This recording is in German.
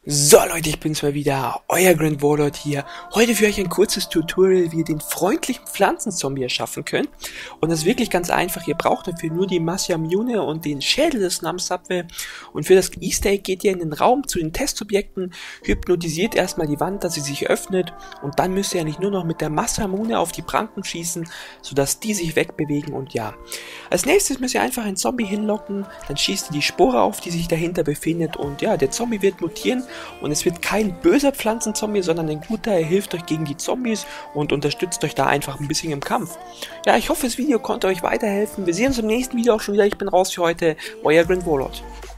So Leute, ich bin's mal wieder, euer Grand Warlord hier. Heute für euch ein kurzes Tutorial, wie ihr den freundlichen Pflanzenzombie erschaffen könnt. Und das ist wirklich ganz einfach, ihr braucht dafür nur die Masyamune und den Schädel des Namsapfe. Und für das Easter Egg geht ihr in den Raum zu den Testsubjekten, hypnotisiert erstmal die Wand, dass sie sich öffnet. Und dann müsst ihr eigentlich nur noch mit der Masyamune auf die Pranken schießen, sodass die sich wegbewegen und ja. Als nächstes müsst ihr einfach einen Zombie hinlocken, dann schießt ihr die Spore auf, die sich dahinter befindet und ja, der Zombie wird mutieren. Und es wird kein böser Pflanzenzombie, sondern ein guter. Er hilft euch gegen die Zombies und unterstützt euch da einfach ein bisschen im Kampf. Ja, ich hoffe, das Video konnte euch weiterhelfen. Wir sehen uns im nächsten Video auch schon wieder. Ich bin raus für heute. Euer Grand Warlord.